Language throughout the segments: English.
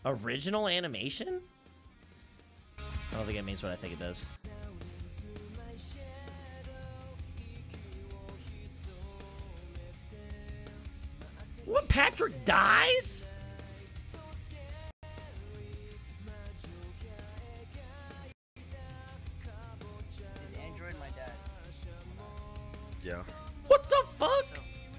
Original animation? I don't think it means what I think it does. What, Patrick dies? Is Android my dad? Yeah. What the fuck? So,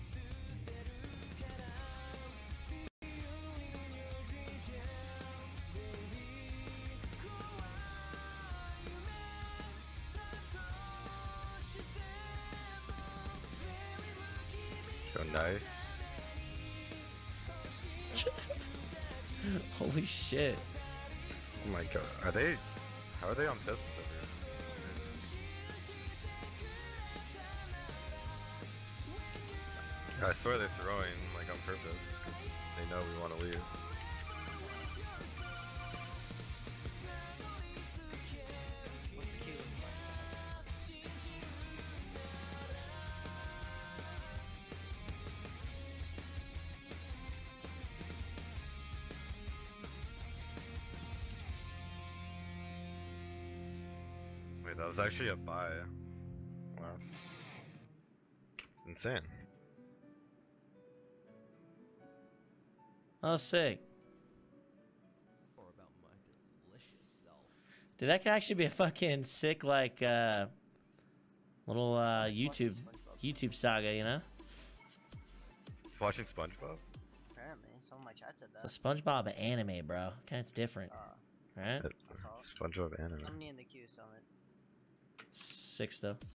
So nice. Holy shit. Oh my god. Are they? How are they on Pistons over here? I swear they're throwing like on purpose because they know we want to leave. what's the cue? Wait, that was actually a buy. Wow. It's insane. Oh, sick. Dude, that could actually be a fucking sick, like, little, YouTube saga, you know? It's watching SpongeBob. Apparently, some of my chat said that. It's a SpongeBob anime, bro. Kind of different, right? SpongeBob anime. I'm in the queue, Summit. 6 though.